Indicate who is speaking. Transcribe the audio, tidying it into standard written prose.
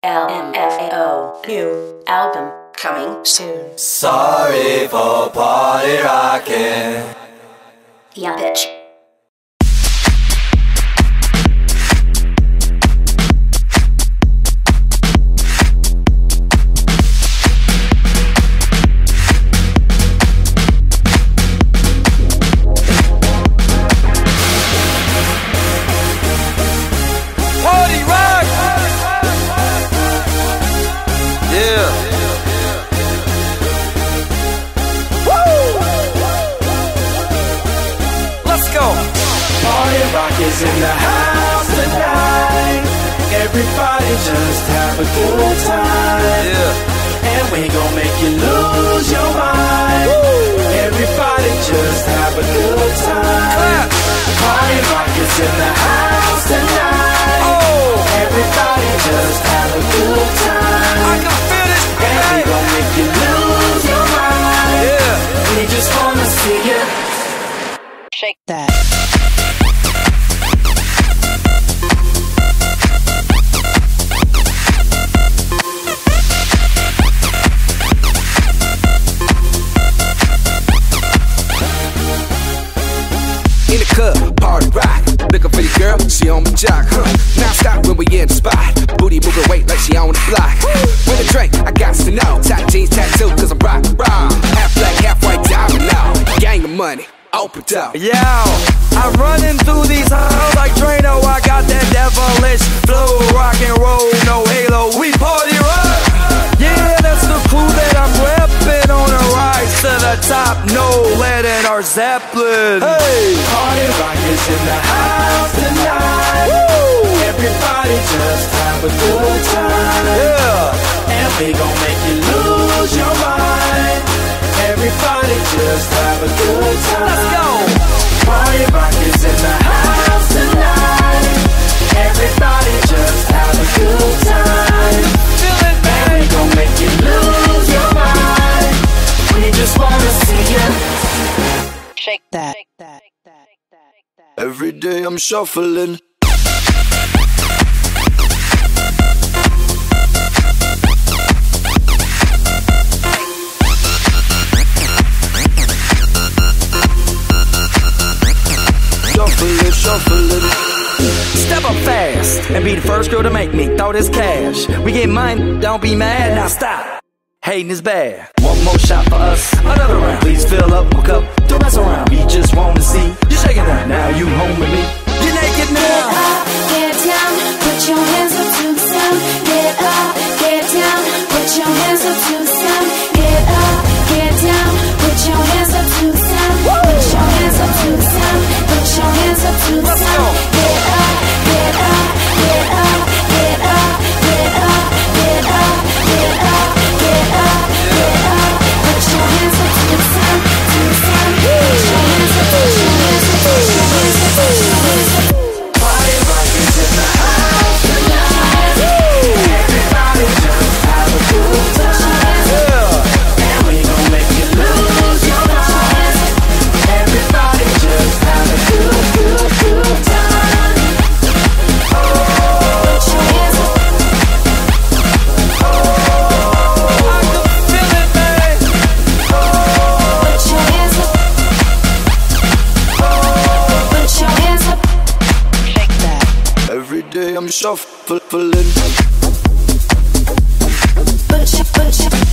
Speaker 1: LMFAO new album coming soon.
Speaker 2: Sorry for party rocking.
Speaker 1: Yeah, bitch.
Speaker 2: Party rock! Yeah. Woo! Let's go. Party rock is in the house tonight. Everybody just have a good time. Yeah. And we gon' make you lose your mind. Woo! Everybody just have a good time. Clap. Party rock is in the house tonight. Oh. Everybody just have a good time. I can feel this, baby. And we gon' make you lose your mind. Yeah. We just wanna see you
Speaker 1: shake that.
Speaker 3: In the club, party rock. Looking for your girl, she on my jock, huh? Now stop when we in the spot. Booty moving weight like she on the block. With a drink, I got to know. Tight jeans, tattoo, cause I'm rock, raw. Half black, half white, diamond now. Gang of money, open up.
Speaker 2: Yo, I'm running through these halls like Drano. I got that devilish flow, rock and roll, no halo. We party rock. Yeah, that's the crew that I'm reppin' on a rise to the top. No lead in our Zeppelin. Hey, party rock is in the house tonight. Woo! Everybody just have a good time. Yeah, and we gon' make you lose your mind. Everybody just have a good time. Let's go. Party rock is in the house tonight. Everybody just have a good time. Feel it, man. And we gon' make you lose your mind. We just wanna see you
Speaker 1: Shake that.
Speaker 2: every day. I'm shuffling. Shuffling. Step up fast and be the first girl to make me throw this cash. We get money, don't be mad. Now stop. Hating is bad. One more shot for us, another round. Please fill up my cup, don't mess around. We just wanna see you shaking that. Now you home with me. You're naked now.
Speaker 4: Get up, get down, put your hands up to the sound. Get up, get down, put your hands up to the sound. Get up, get down, put your hands up to the sound. Put your hands up to the sound. Put your hands up to the sound. Get up, get up, get up, get up, get up, get up, get up, get up, get up. Put your hands up to the sound, to the sound. Put your hands up, put your hands up, put your hands up, put your hands up.
Speaker 2: Party rock is in the house tonight. Everybody just have a good time. Yeah. And we gon' make you lose your mind. Everybody just have a good time. Oh,
Speaker 4: Put your hands up.
Speaker 2: I can feel it, man.
Speaker 4: Put your hands up. Put your hands up.
Speaker 1: Shake that.
Speaker 2: Every day I'm shuffling.
Speaker 4: Put your